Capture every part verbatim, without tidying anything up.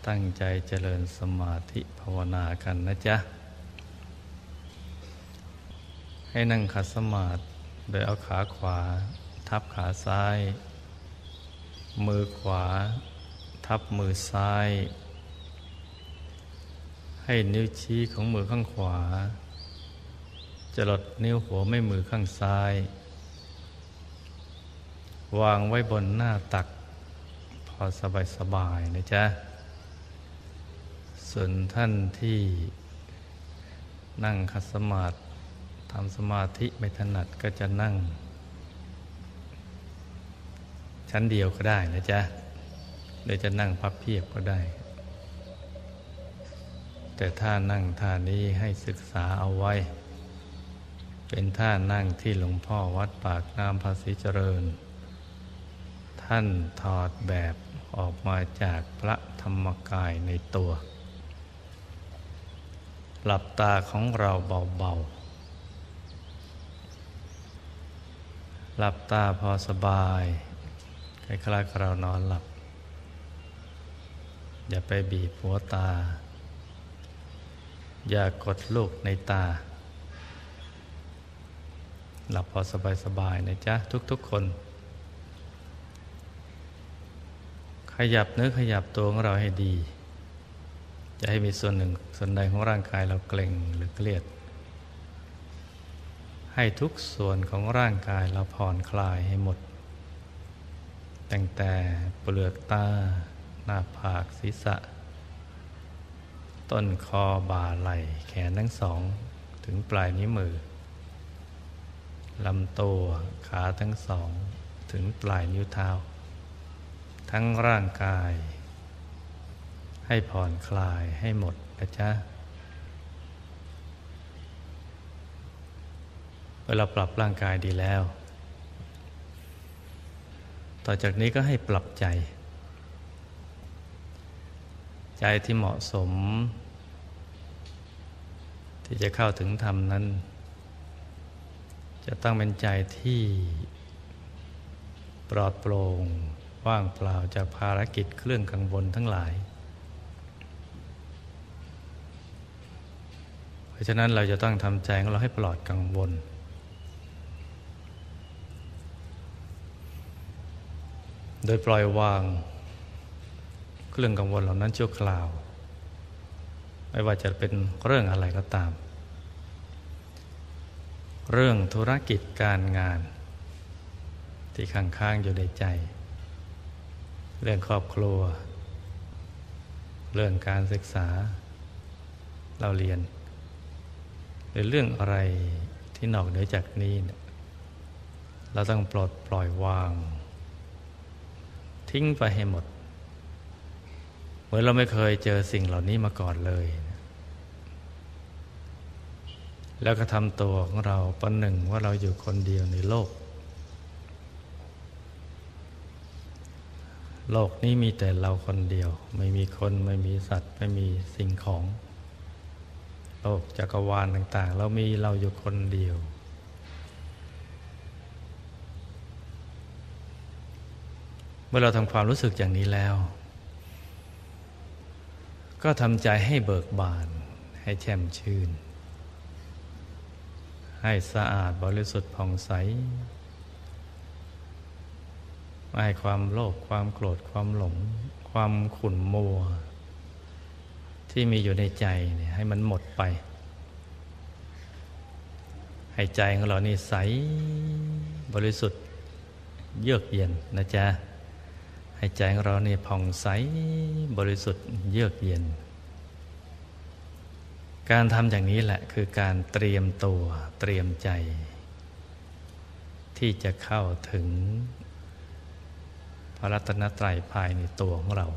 ตั้งใจเจริญสมาธิภาวนากันนะจ๊ะให้นั่งขัดสมาธิโดยเอาขาขวาทับขาซ้ายมือขวาทับมือซ้ายให้นิ้วชี้ของมือข้างขวาจรดนิ้วหัวแม่มือข้างซ้ายวางไว้บนหน้าตักพอสบายๆนะจ๊ะส่วนท่านที่นั่งขัดสมาธิทำสมาธิไม่ถนัดก็จะนั่งชั้นเดียวก็ได้นะจ๊ะหรือจะนั่งพับเพียบก็ได้แต่ท่านั่งท่านี้ให้ศึกษาเอาไว้เป็นท่านั่งที่หลวงพ่อวัดปากน้ำภาษีเจริญท่านถอดแบบออกมาจากพระธรรมกายในตัวหลับตาของเราเบาๆหลับตาพอสบายคล้ายๆเรานอนหลับอย่าไปบีบหัวตาอย่ากดลูกในตาหลับพอสบายๆนะจ๊ะทุกๆคนขยับเนื้อขยับตัวของเราให้ดีจะให้มีส่วนหนึ่งส่วนใดของร่างกายเราเกร็งหรือเครียดให้ทุกส่วนของร่างกายเราผ่อนคลายให้หมดตั้งแต่เปลือกตาหน้าผากศีรษะต้นคอบ่าไหล่แขนทั้งสองถึงปลายนิ้วมือลำตัวขาทั้งสองถึงปลายนิ้วเท้าทั้งร่างกายให้ผ่อนคลายให้หมดนะจ๊ะเวลาปรับร่างกายดีแล้วต่อจากนี้ก็ให้ปรับใจใจที่เหมาะสมที่จะเข้าถึงธรรมนั้นจะต้องเป็นใจที่ปลอดโปร่งว่างเปล่าจากภารกิจเครื่องกังวลทั้งหลายเพราะฉะนั้นเราจะต้องทำใจของเราให้ปลอดกังวลโดยปล่อยวางเครื่องกังวลเหล่านั้นชั่วคราวไม่ว่าจะเป็นเรื่องอะไรก็ตามเรื่องธุรกิจการงานที่ค้างๆอยู่ในใจเรื่องครอบครัวเรื่องการศึกษาเราเรียนหรือเรื่องอะไรที่นอกเหนือจากนี้เราต้องปลดปล่อยวางทิ้งไปให้หมดเหมือนเราไม่เคยเจอสิ่งเหล่านี้มาก่อนเลยแล้วก็ทำตัวของเราประหนึ่งว่าเราอยู่คนเดียวในโลกโลกนี้มีแต่เราคนเดียวไม่มีคนไม่มีสัตว์ไม่มีสิ่งของโลกจักรวาลต่างๆเรามีเราอยู่คนเดียวเมื่อเราทำความรู้สึกอย่างนี้แล้วก็ทำใจให้เบิกบานให้แช่มชื่นให้สะอาดบริสุทธิ์ผ่องใสไม่ให้ความโลภความโกรธความหลงความขุ่นมัวที่มีอยู่ในใจเนี่ยให้มันหมดไปให้ใจของเรานี่ใสบริสุทธิ์เยือกเย็นนะจ๊ะให้ใจของเรานี่ผ่องใสบริสุทธิ์เยือกเย็นการทำอย่างนี้แหละคือการเตรียมตัวเตรียมใจที่จะเข้าถึงพระรัตนตรัยภายในตัวของเรา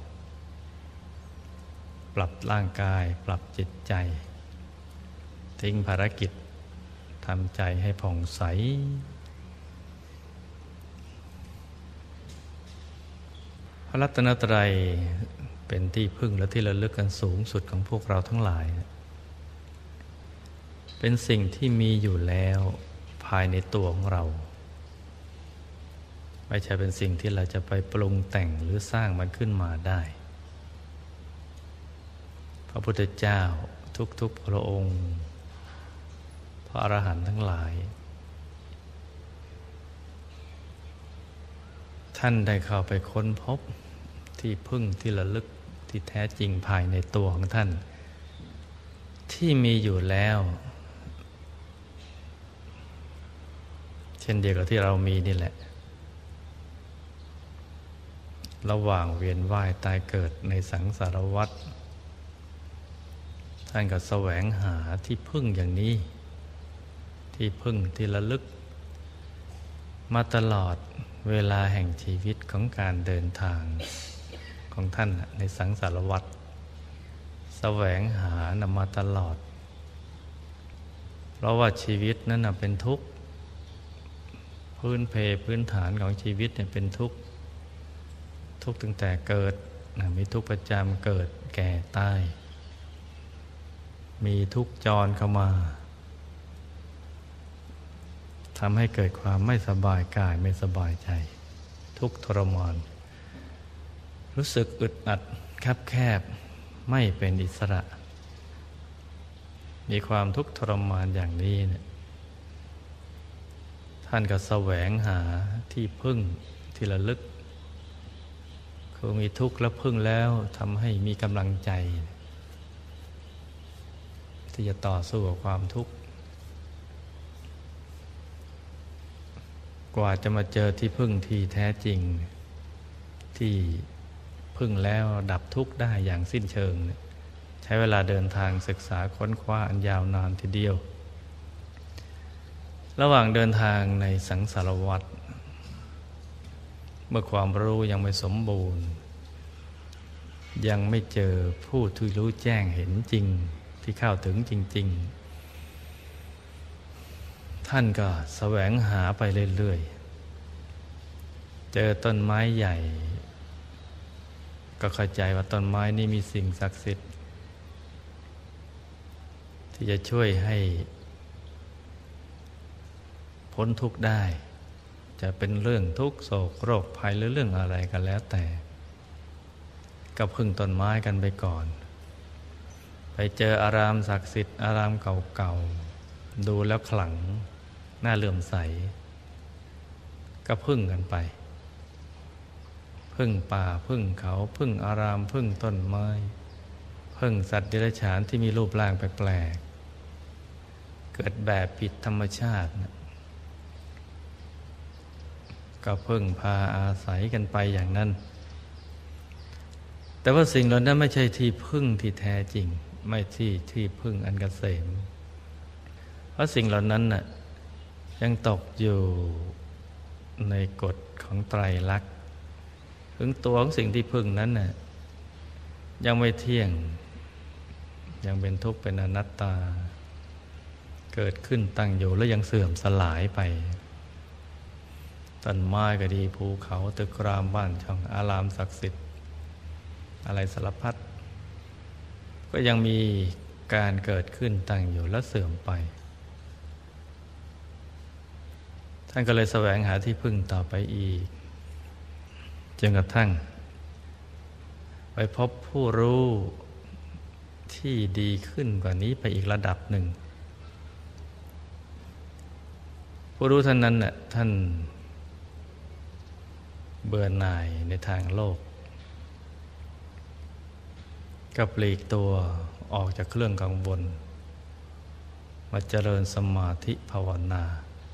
ปรับร่างกายปรับจิตใจทิ้งภารกิจทำใจให้ผ่องใสพระรัตนตรัยเป็นที่พึ่งและที่ระลึกกันสูงสุดของพวกเราทั้งหลายเป็นสิ่งที่มีอยู่แล้วภายในตัวของเราไม่ใช่เป็นสิ่งที่เราจะไปปรุงแต่งหรือสร้างมันขึ้นมาได้ระพุทธเจ้าทุกๆพระองค์พระอรหันต์ทั้งหลายท่านได้เข้าไปค้นพบที่พึ่งที่ระลึกที่แท้จริงภายในตัวของท่านที่มีอยู่แล้วเช่นเดียวกับที่เรามีนี่แหละระหว่างเวียนว่ายตายเกิดในสังสารวัฏท่านก็แสวงหาที่พึ่งอย่างนี้ที่พึ่งที่ระลึกมาตลอดเวลาแห่งชีวิตของการเดินทางของท่านในสังสารวัฏแสวงหานำมาตลอดเพราะว่าชีวิตนั้นเป็นทุกข์พื้นเพพื้นฐานของชีวิตเนี่ยเป็นทุกข์ทุกข์ตั้งแต่เกิดมีทุกข์ประจำเกิดแก่ตายมีทุกข์จรเข้ามาทำให้เกิดความไม่สบายกายไม่สบายใจทุกข์ทรมานรู้สึกอึดอัดคับแคบไม่เป็นอิสระมีความทุกข์ทรมานอย่างนี้เนี่ยท่านก็แสวงหาที่พึ่งที่ระลึกคือมีทุกข์แล้วพึ่งแล้วทำให้มีกำลังใจที่จะต่อสู้กับความทุกข์กว่าจะมาเจอที่พึ่งที่แท้จริงที่พึ่งแล้วดับทุกข์ได้อย่างสิ้นเชิงใช้เวลาเดินทางศึกษาค้นคว้าอันยาวนานทีเดียวระหว่างเดินทางในสังสารวัฏเมื่อความรู้ยังไม่สมบูรณ์ยังไม่เจอผู้ที่รู้แจ้งเห็นจริงที่เข้าถึงจริงๆท่านก็แสวงหาไปเรื่อยๆเจอต้นไม้ใหญ่ก็เข้าใจว่าต้นไม้นี้มีสิ่งศักดิ์สิทธิ์ที่จะช่วยให้พ้นทุกข์ได้จะเป็นเรื่องทุกข์โศกโรคภัยหรือเรื่องอะไรกันแล้วแต่ก็พึ่งต้นไม้กันไปก่อนไปเจออารามศักดิ์สิทธิ์อารามเก่าๆดูแล้วขลังน่าเลื่อมใสก็พึ่งกันไปพึ่งป่าพึ่งเขาพึ่งอารามพึ่งต้นไม้พึ่งสัตว์เดรัจฉานที่มีรูปร่างแปลกๆเกิดแบบผิดธรรมชาติก็พึ่งพาอาศัยกันไปอย่างนั้นแต่ว่าสิ่งเหล่านั้นไม่ใช่ที่พึ่งที่แท้จริงไม่ที่ที่พึ่งอันเกษมเพราะสิ่งเหล่านั้นน่ะยังตกอยู่ในกฎของไตรลักษณ์ถึงตัวของสิ่งที่พึ่งนั้นน่ะยังไม่เที่ยงยังเป็นทุกข์เป็นอนัตตาเกิดขึ้นตั้งอยู่แล้วยังเสื่อมสลายไปต้นไม้ก็ดีภูเขาตึกรามบ้านช่องอารามศักดิ์สิทธิ์อะไรสารพัดก็ยังมีการเกิดขึ้นตั้งอยู่แล้วเสื่อมไปท่านก็เลยแสวงหาที่พึ่งต่อไปอีกจนกระทั่งไปพบผู้รู้ที่ดีขึ้นกว่านี้ไปอีกระดับหนึ่งผู้รู้ท่านนั้นน่ะท่านเบื่อหน่ายในทางโลกก็ปลีกตัวออกจากเครื่องกังวลมาเจริญสมาธิภาวนา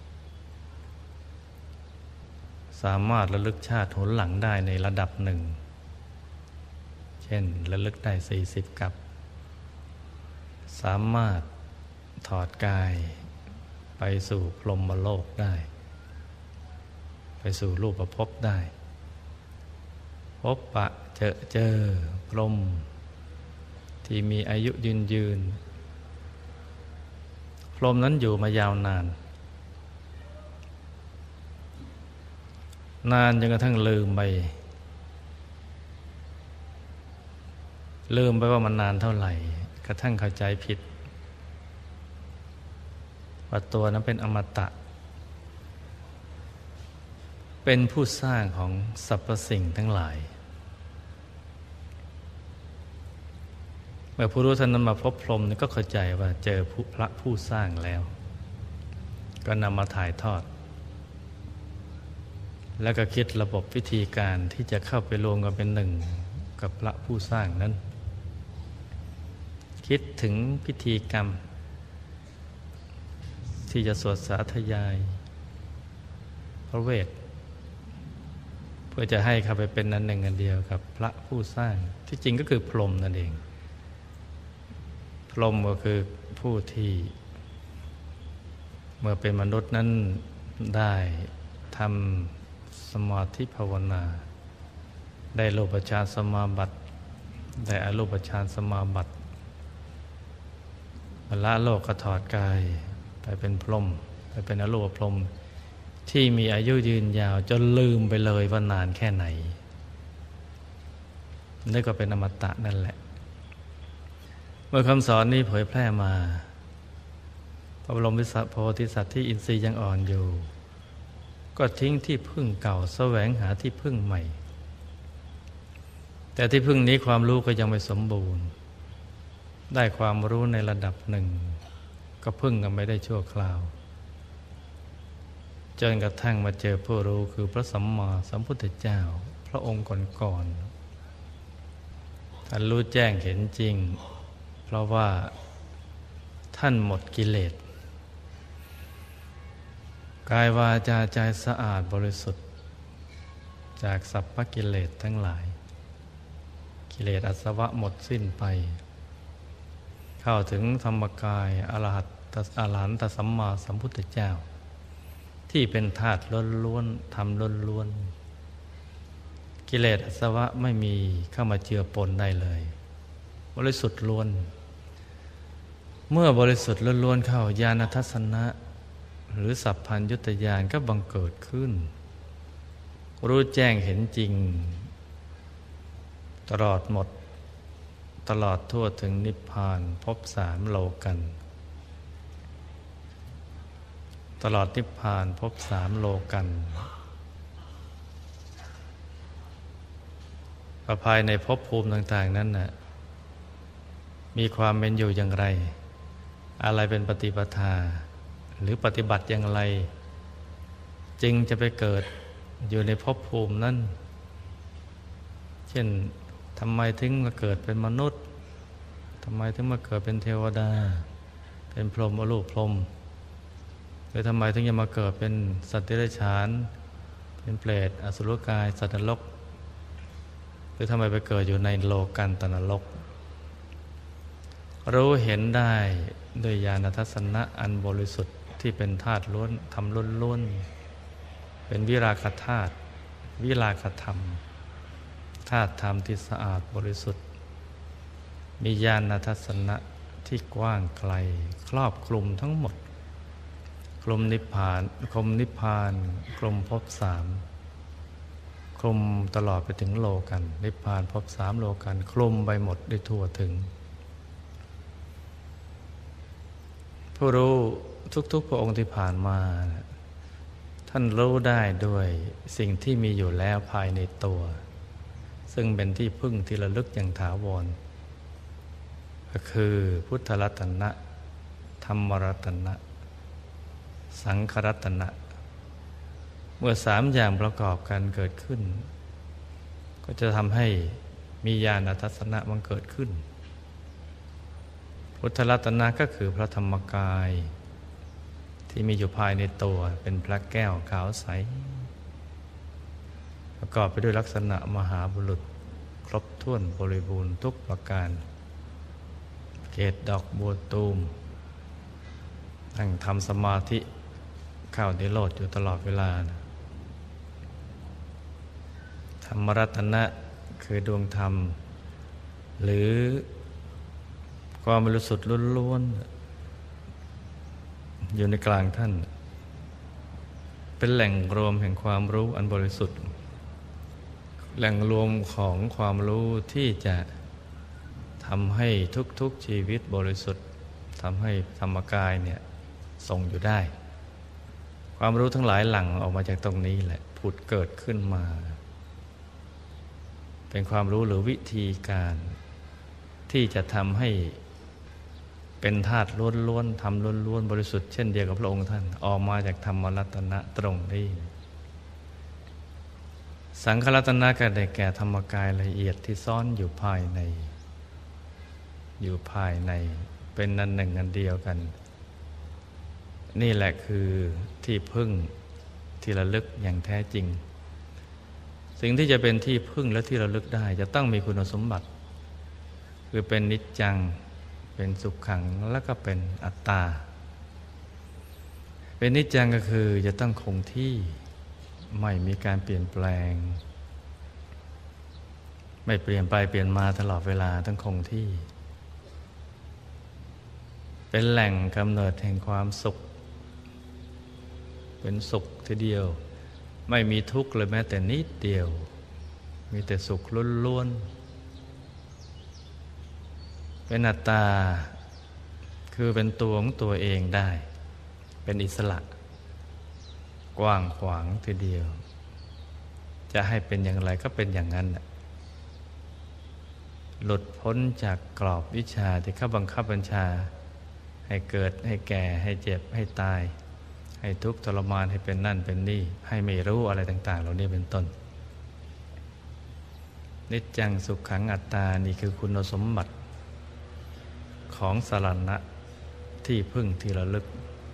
สามารถระลึกชาติหนหลังได้ในระดับหนึ่งเช่นระลึกได้สี่สิบกับสามารถถอดกายไปสู่พรหมโลกได้ไปสู่รูปภพได้พบปะเจอเจอพรหมที่มีอายุยืนยืนพรหมนั้นอยู่มายาวนานนานจนกระทั่งลืมไปลืมไปว่ามันนานเท่าไหร่กระทั่งเข้าใจผิดว่าตัวนั้นเป็นอมตะเป็นผู้สร้างของสรรพสิ่งทั้งหลาย เมื่อผู้รู้ท่านนั้นมาพบพรหมก็เข้าใจว่าเจอพระผู้สร้างแล้วก็นำมาถ่ายทอดแล้วก็คิดระบบวิธีการที่จะเข้าไปรวมกันเป็นหนึ่งกับพระผู้สร้างนั้นคิดถึงพิธีกรรมที่จะสวดสาธยายพระเวทเพื่อจะให้เข้าไปเป็นอันหนึ่งอันเดียวกับพระผู้สร้างที่จริงก็คือพรหมนั่นเองพรหมก็คือผู้ที่เมื่อเป็นมนุษย์นั้นได้ทำสมาธิภาวนาได้รูปฌานสมาบัติได้อรูปฌานสมาบัติละโลกก็ถอดกายไปเป็นพรหมไปเป็นอรูปพรหมที่มีอายุยืนยาวจนลืมไปเลยว่านานแค่ไหนนั่นก็เป็นอมตะนั่นแหละเมื่อคำสอนนี้เผยแพร่มาพระบรมโพธิสัตว์ที่อินทรีย์ยังอ่อนอยู่ก็ทิ้งที่พึ่งเก่าแสวงหาที่พึ่งใหม่แต่ที่พึ่งนี้ความรู้ก็ยังไม่สมบูรณ์ได้ความรู้ในระดับหนึ่งก็พึ่งกันไม่ได้ชั่วคราวจนกระทั่งมาเจอผู้รู้คือพระสัมมาสัมพุทธเจ้าพระองค์ก่อนๆท่านรู้แจ้งเห็นจริงเพราะว่าท่านหมดกิเลสกายวาจาใจสะอาดบริสุทธิ์จากสัพพกิเลสทั้งหลายกิเลสอาสวะหมดสิ้นไปเข้าถึงธรรมกายอรหัตตอรหันตสัมมาสัมพุทธเจ้าที่เป็นธาตุล้วนๆธรรมล้วนๆกิเลสอาสวะไม่มีเข้ามาเจือปนได้เลยบริสุทธิ์ล้วนเมื่อบริสุทธิ์ล้วนๆเข้าญาณทัศนะหรือสัพพัญญุตญาณก็บังเกิดขึ้นรู้แจ้งเห็นจริงตลอดหมดตลอดทั่วถึงนิพพานพบสามโลกันตลอดนิพพานพบสามโลกันภายในภพภูมิต่างๆนั้นน่ะมีความเป็นอยู่อย่างไรอะไรเป็นปฏิปทาหรือปฏิบัติอย่างไรจึงจะไปเกิดอยู่ในภพภูมินั้นเช่นทำไมถึงมาเกิดเป็นมนุษย์ทำไมถึงมาเกิดเป็นเทวดาเป็นพรหมอรูปพรหมหรือทำไมถึงจะมาเกิดเป็นสัตว์เดรัจฉานเป็นเปรตอสุรกายสัตว์นรกหรือทำไมไปเกิดอยู่ในโลกันตนรกรู้เห็นได้ด้วยญาณทัศนะอันบริสุทธิ์ที่เป็นธาตุล้วนธรรมล้วนๆเป็นวิราคธาตุวิราคธรรมธาตุธรรมที่สะอาดบริสุทธิ์มีญาณทัศนะที่กว้างไกลครอบคลุมทั้งหมดคลุมนิพพานคลุมนิพพานคลุมภพสามคลุมตลอดไปถึงโลกันนิพพานภพสามโลกันคลุมไปหมดได้ทั่วถึงผู้รู้ทุกๆพระองค์ที่ผ่านมาท่านรู้ได้ด้วยสิ่งที่มีอยู่แล้วภายในตัวซึ่งเป็นที่พึ่งที่ระลึกอย่างถาวรก็คือพุทธรัตนะธรรมรัตนะสังฆรัตนะเมื่อสามอย่างประกอบกันเกิดขึ้นก็จะทำให้มีญาณทัศนะมันเกิดขึ้นพุทธรัตนะก็คือพระธรรมกายที่มีอยู่ภายในตัวเป็นพระแก้วขาวใสประกอบไปด้วยลักษณะมหาบุรุษครบถ้วนบริบูรณ์ทุกประการเกศดอกบัวตูมนั่งทำสมาธิเข้านิโรธอยู่ตลอดเวลานะธรรมรัตนะคือดวงธรรมหรือความบริสุทธิ์ล้วนๆอยู่ในกลางท่านเป็นแหล่งรวมแห่งความรู้อันบริสุทธิ์แหล่งรวมของความรู้ที่จะทำให้ทุกๆชีวิตบริสุทธิ์ทำให้ธรรมกายเนี่ยทรงอยู่ได้ความรู้ทั้งหลายหลั่งออกมาจากตรงนี้แหละผุดเกิดขึ้นมาเป็นความรู้หรือวิธีการที่จะทำให้เป็นธาตุล้วนๆทำล้วนๆบริสุทธิ์เช่นเดียวกับพระองค์ท่านออกมาจากธรรมรัตนะตรงนี้สังขรัตนะก็ได้แก่ธรรมกายละเอียดที่ซ่อนอยู่ภายในอยู่ภายในเป็นนันหนึ่งอันเดียวกันนี่แหละคือที่พึ่งที่ระลึกอย่างแท้จริงสิ่งที่จะเป็นที่พึ่งและที่ระลึกได้จะต้องมีคุณสมบัติคือเป็นนิจจังเป็นสุขขังแล้วก็เป็นอัตตาเป็นนิจจังก็คือจะต้องคงที่ไม่มีการเปลี่ยนแปลงไม่เปลี่ยนไปเปลี่ยนมาตลอดเวลาต้องคงที่เป็นแหล่งกำเนิดแห่งความสุขเป็นสุขทีเดียวไม่มีทุกข์เลยแม้แต่นิดเดียวมีแต่สุขล้วนๆเป็นอัตตาคือเป็นตัวของตัวเองได้เป็นอิสระกว้างขวางทีเดียวจะให้เป็นอย่างไรก็เป็นอย่างนั้นหลุดพ้นจากกรอบวิชาที่เขาบังคับบัญชาให้เกิดให้แก่ให้เจ็บให้ตายให้ทุกข์ทรมานให้เป็นนั่นเป็นนี่ให้ไม่รู้อะไรต่างๆเหล่านี้เป็นต้นนิจจังสุขขังอัตตานี่คือคุณสมบัติของสรณะที่พึ่งที่ระลึก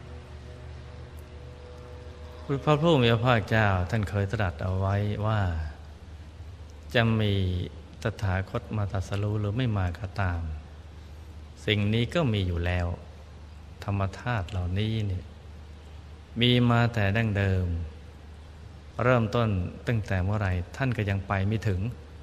พระผู้มีพระภาคเจ้าท่านเคยตรัสเอาไว้ว่าจะมีตถาคตมาตรัสรู้หรือไม่มาก็ตามสิ่งนี้ก็มีอยู่แล้วธรรมธาตุเหล่านี้เนี่ยมีมาแต่ดั้งเดิมเริ่มต้นตั้งแต่เมื่อไหร่ท่านก็ยังไปไม่ถึง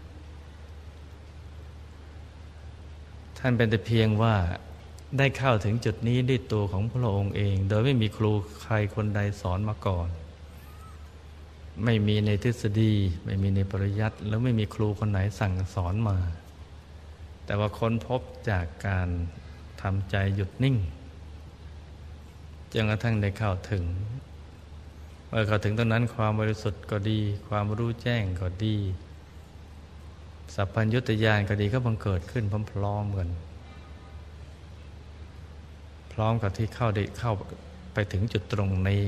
ท่านเป็นแต่เพียงว่าได้เข้าถึงจุดนี้ด้วยตัวของพระองค์เองโดยไม่มีครูใครคนใดสอนมาก่อนไม่มีในทฤษฎีไม่มีในปริยัติแล้วไม่มีครูคนไหนสั่งสอนมาแต่ว่าค้นพบจากการทำใจหยุดนิ่งจนกระทั่งได้เข้าถึงเมื่อเข้าถึงตรงนั้นความบริสุทธิ์ก็ดีความรู้แจ้งก็ดีสัพพัญญุตญาณก็ดีก็บังเกิดขึ้นพร้อมๆกันพร้อมกับที่เข้าได้เข้าไปถึงจุดตรงนี้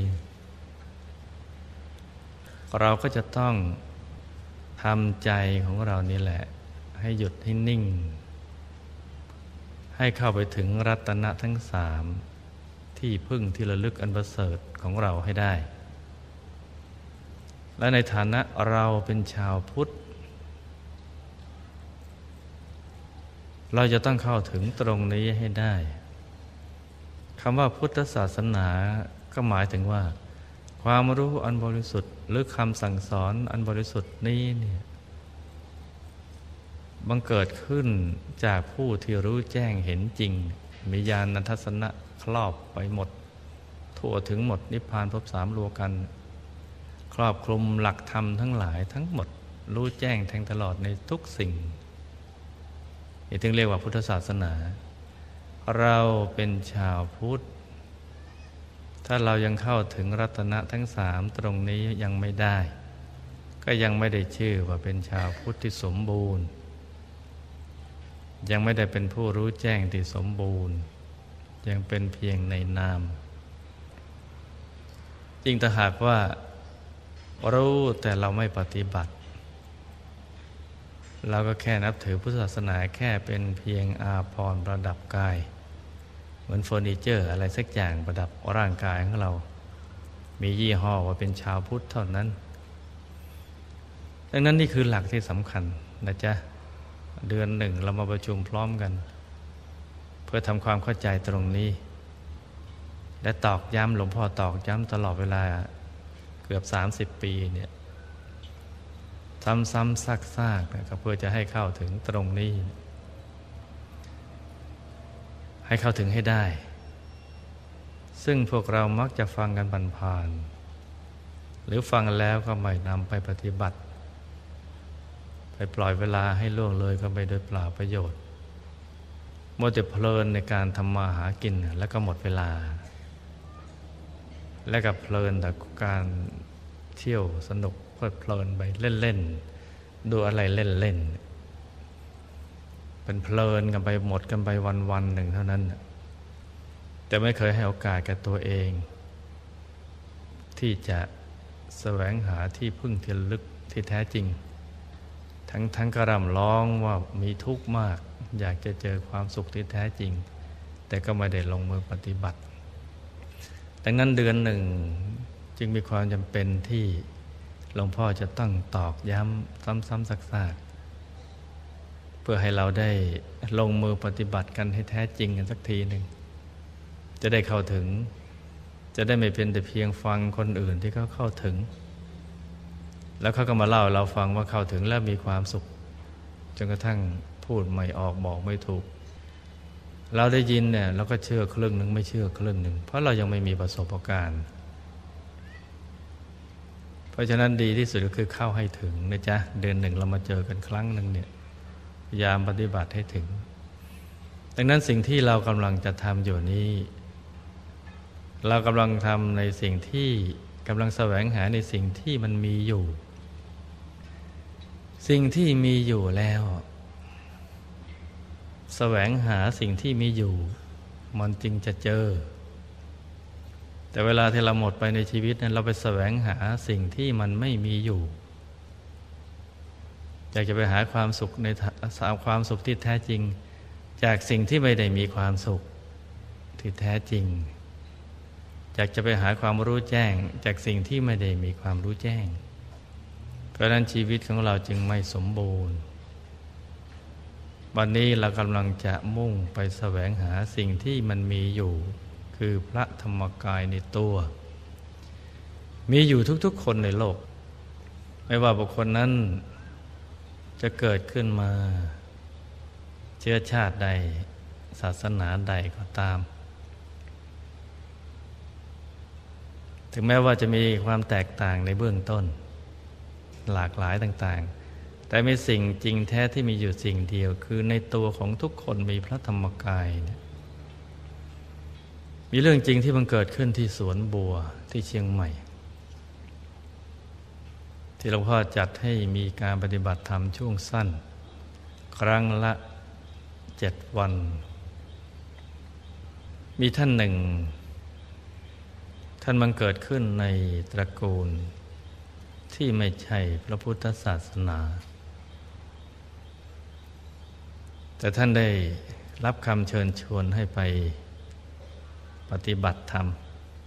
เราก็จะต้องทำใจของเรานี่แหละให้หยุดให้นิ่งให้เข้าไปถึงรัตนะทั้งสามที่พึ่งที่ระลึกอันประเสริฐของเราให้ได้และในฐานะเราเป็นชาวพุทธเราจะต้องเข้าถึงตรงนี้ให้ได้คำว่าพุทธศาสนาก็หมายถึงว่าความรู้อันบริสุทธิ์หรือคำสั่งสอนอันบริสุทธิ์นี้เนี่ยบังเกิดขึ้นจากผู้ที่รู้แจ้งเห็นจริงมีญาณทัศนะครอบไปหมดทั่วถึงหมดนิพพานภพสามโลกันครอบคลุมหลักธรรมทั้งหลายทั้งหมดรู้แจ้งแทงตลอดในทุกสิ่งนี่ถึงเรียกว่าพุทธศาสนาเราเป็นชาวพุทธถ้าเรายังเข้าถึงรัตนะทั้งสามตรงนี้ยังไม่ได้ก็ยังไม่ได้ชื่อว่าเป็นชาวพุทธที่สมบูรณ์ยังไม่ได้เป็นผู้รู้แจ้งที่สมบูรณ์ยังเป็นเพียงในนามจริงถ้าหากว่ารู้แต่เราไม่ปฏิบัติเราก็แค่นับถือพุทธศาสนาแค่เป็นเพียงอาภรณ์ประดับกายเหมือนเฟอร์นิเจอร์อะไรสักอย่างประดับร่างกายของเรามียี่ห้อว่าเป็นชาวพุทธเท่านั้นดังนั้นนี่คือหลักที่สำคัญนะจ๊ะเดือนหนึ่งเรามาประชุมพร้อมกันเพื่อทำความเข้าใจตรงนี้และตอกย้ำหลวงพ่อตอกย้ำตลอดเวลาเกือบสามสิบปีเนี่ยซ้ำๆซากๆนะครับเพื่อจะให้เข้าถึงตรงนี้ให้เข้าถึงให้ได้ซึ่งพวกเรามักจะฟังกันผ่านๆหรือฟังแล้วก็ไม่นำไปปฏิบัติไปปล่อยเวลาให้ล่วงเลยก็ไปโดยเปล่าประโยชน์มัวแต่เพลินในการทำมาหากินแล้วก็หมดเวลาและกับเพลินแต่การเที่ยวสนุกเพลิดเพลินไปเล่นๆดูอะไรเล่นๆเป็นเพลินกันไปหมดกันไปวันๆหนึ่งเท่านั้นแต่ไม่เคยให้โอกาสแก่ตัวเองที่จะแสวงหาที่พึ่งที่ลึกที่แท้จริงทั้งทั้งกระร่ำร้องว่ามีทุกข์มากอยากจะเจอความสุขที่แท้จริงแต่ก็ไม่ได้ลงมือปฏิบัติดังนั้นเดือนหนึ่งจึงมีความจำเป็นที่หลวงพ่อจะต้องตอกย้ำซ้ำๆซักๆเพื่อให้เราได้ลงมือปฏิบัติกันให้แท้จริงกันสักทีหนึ่งจะได้เข้าถึงจะได้ไม่เป็นแต่เพียงฟังคนอื่นที่เขาเข้าถึงแล้วเขาก็มาเล่าเราฟังว่าเข้าถึงแล้วมีความสุขจนกระทั่งพูดไม่ออกบอกไม่ถูกเราได้ยินเนี่ยเราก็เชื่อครึ่งหนึ่งไม่เชื่อครึ่งหนึ่งเพราะเรายังไม่มีประสบการณ์เพราะฉะนั้นดีที่สุดก็คือเข้าให้ถึงนะจ๊ะเดือนหนึ่งเรามาเจอกันครั้งหนึ่งเนี่ยพยายามปฏิบัติให้ถึงดังนั้นสิ่งที่เรากำลังจะทำอยู่นี้เรากำลังทำในสิ่งที่กำลังแสวงหาในสิ่งที่มันมีอยู่สิ่งที่มีอยู่แล้วแสวงหาสิ่งที่มีอยู่มันจึงจะเจอแต่เวลาที่เราหมดไปในชีวิตนั้นเราไปแสวงหาสิ่งที่มันไม่มีอยู่อยากจะไปหาความสุขในสาวความสุขที่แท้จริงจากสิ่งที่ไม่ได้มีความสุขที่แท้จริงอยากจะไปหาความรู้แจ้งจากสิ่งที่ไม่ได้มีความรู้แจ้งเพราะฉะนั้นชีวิตของเราจึงไม่สมบูรณ์วันนี้เรากำลังจะมุ่งไปแสวงหาสิ่งที่มันมีอยู่คือพระธรรมกายในตัวมีอยู่ทุกๆคนในโลกไม่ว่าบุคคลนั้นจะเกิดขึ้นมาเชื้อชาติใดศาสนาใดก็ตามถึงแม้ว่าจะมีความแตกต่างในเบื้องต้นหลากหลายต่างๆแต่มีสิ่งจริงแท้ที่มีอยู่สิ่งเดียวคือในตัวของทุกคนมีพระธรรมกายเนี่ยมีเรื่องจริงที่มันเกิดขึ้นที่สวนบัวที่เชียงใหม่ที่หลวงพ่อจัดให้มีการปฏิบัติธรรมช่วงสั้นครั้งละเจ็ดวันมีท่านหนึ่งท่านบังเกิดขึ้นในตระกูลที่ไม่ใช่พระพุทธศาสนาแต่ท่านได้รับคำเชิญชวนให้ไปปฏิบัติธรรม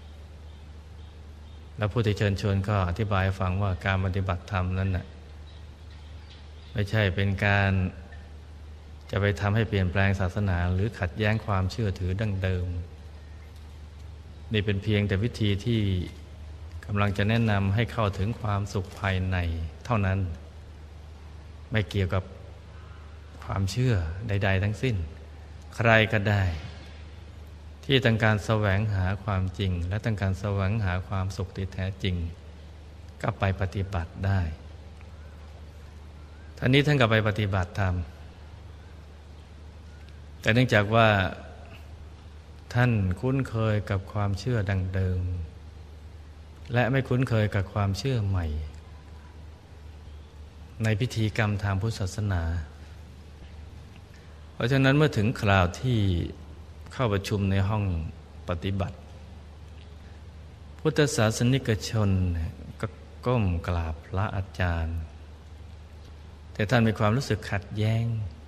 แล้วผู้ที่เชิญชวนก็อธิบายฟังว่าการปฏิบัติธรรมนั้นน่ะไม่ใช่เป็นการจะไปทำให้เปลี่ยนแปลงศาสนาหรือขัดแย้งความเชื่อถือดั้งเดิมนี่เป็นเพียงแต่วิธีที่กำลังจะแนะนำให้เข้าถึงความสุขภายในเท่านั้นไม่เกี่ยวกับความเชื่อใดๆทั้งสิ้นใครก็ได้ที่ต้องการแสวงหาความจริงและต้องการแสวงหาความสุขที่แท้จริงก็ไปปฏิบัติได้ท่านนี้ท่านก็ไปปฏิบัติธรรมแต่เนื่องจากว่าท่านคุ้นเคยกับความเชื่อดังเดิมและไม่คุ้นเคยกับความเชื่อใหม่ในพิธีกรรมทางพุทธศาสนาเพราะฉะนั้นเมื่อถึงคราวที่เข้าประชุมในห้องปฏิบัติพุทธศาสนิกชนก็ก้มกราบพระอาจารย์แต่ท่านมีความรู้สึกขัดแย้ง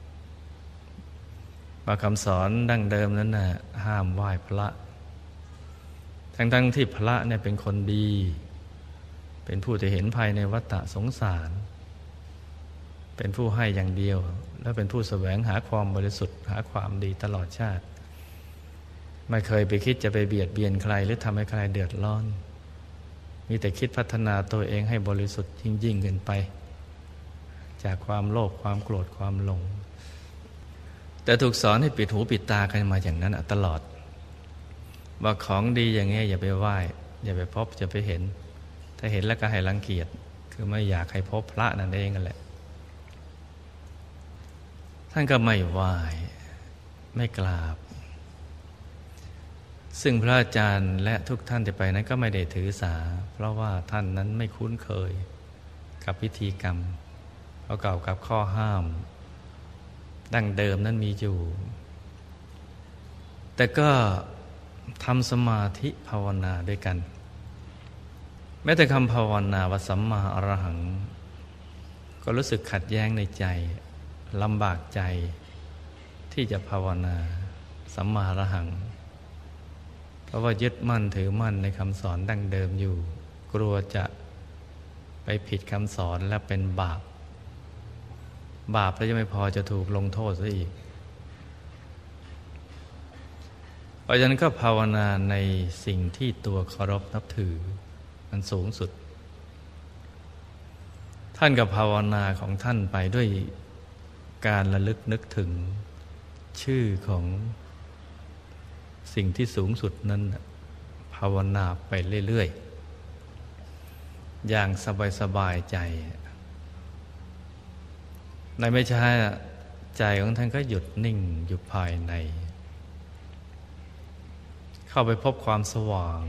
ว่าคำสอนดั้งเดิมนั้นน่ะห้ามไหว้พระทั้งๆที่พระเนี่ยเป็นคนดีเป็นผู้ที่เห็นภายในวัฏสงสารเป็นผู้ให้อย่างเดียวและเป็นผู้แสวงหาความบริสุทธิ์หาความดีตลอดชาติไม่เคยไปคิดจะไปเบียดเบียนใครหรือทำให้ใครเดือดร้อนมีแต่คิดพัฒนาตัวเองให้บริสุทธิ์ยิ่งๆขึ้นไปจากความโลภความโกรธความหลงแต่ถูกสอนให้ปิดหูปิดตากันมาอย่างนั้นตลอดว่าของดีอย่างนี้อย่าไปไหว้อย่าไปพบอย่าไปเห็นถ้าเห็นแล้วก็ให้รังเกียจคือไม่อยากให้พบพระนั่นเองกันแหละท่านก็ไม่ไหว้ไม่กราบซึ่งพระอาจารย์และทุกท่านที่ไปนั้นก็ไม่ได้ถือสาเพราะว่าท่านนั้นไม่คุ้นเคยกับพิธีกรรมประกอบกับข้อห้ามดั้งเดิมนั้นมีอยู่แต่ก็ทำสมาธิภาวนาด้วยกันแม้แต่คำภาวนาว่าสัมมาอรหังก็รู้สึกขัดแย้งในใจลำบากใจที่จะภาวนาสัมมาอรหังเพราะว่ายึดมั่นถือมั่นในคำสอนดั้งเดิมอยู่กลัวจะไปผิดคำสอนและเป็นบาปบาปแล้วจะไม่พอจะถูกลงโทษซะอีกเพราะฉะนั้นก็ภาวนาในสิ่งที่ตัวเคารพนับถือมันสูงสุดท่านก็ภาวนาของท่านไปด้วยการระลึกนึกถึงชื่อของสิ่งที่สูงสุดนั้นภาวนาไปเรื่อยๆอย่างสบายๆใจในไม่ช้าใจของท่านก็หยุดนิ่งอยู่ภายในเข้าไปพบความสว่าง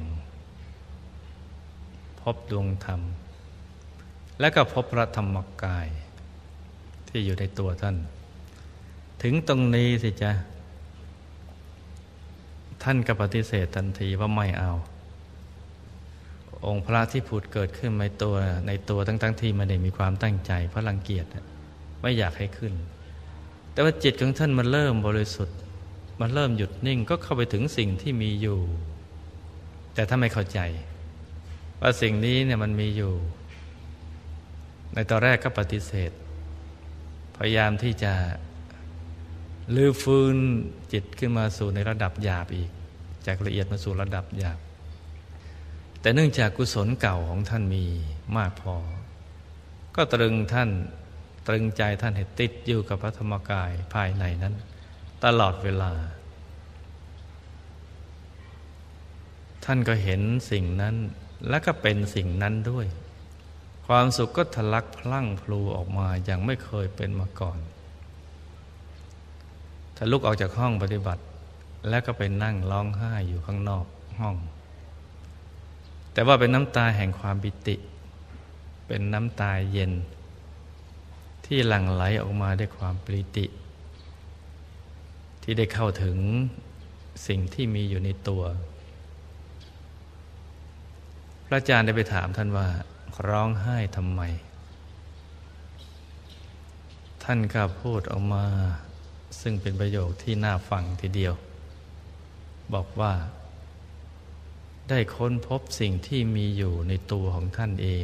พบดวงธรรมและก็พบพระธรรมกายที่อยู่ในตัวท่านถึงตรงนี้สิจ๊ะท่านก็ปฏิเสธทันทีว่าไม่เอาองค์พระที่ผุดเกิดขึ้นในตัวในตัวทั้งๆที่ไม่ได้มีความตั้งใจเพราะรังเกียจไม่อยากให้ขึ้นแต่ว่าจิตของท่านมันเริ่มบริสุทธิ์มันเริ่มหยุดนิ่งก็เข้าไปถึงสิ่งที่มีอยู่แต่ถ้าไม่เข้าใจว่าสิ่งนี้เนี่ยมันมีอยู่ในตอนแรกก็ปฏิเสธพยายามที่จะลื้อฟื้นจิตขึ้นมาสู่ในระดับหยาบอีกจากละเอียดมาสู่ระดับหยาบแต่เนื่องจากกุศลเก่าของท่านมีมากพอก็ตรึงท่านตรึงใจท่านให้ติดอยู่กับพระธรรมกายภายในนั้นตลอดเวลาท่านก็เห็นสิ่งนั้นและก็เป็นสิ่งนั้นด้วยความสุขก็ทะลักพลั่งพลูออกมาอย่างไม่เคยเป็นมาก่อนถ้าลุกออกจากห้องปฏิบัติแล้วก็ไปนั่งร้องไห้อยู่ข้างนอกห้องแต่ว่าเป็นน้ำตาแห่งความปิติเป็นน้ำตาเย็นที่หลั่งไหลออกมาด้วยความปิติที่ได้เข้าถึงสิ่งที่มีอยู่ในตัวพระอาจารย์ได้ไปถามท่านว่าร้องไห้ทำไมท่านก็พูดออกมาซึ่งเป็นประโยคที่น่าฟังทีเดียวบอกว่าได้ค้นพบสิ่งที่มีอยู่ในตัวของท่านเอง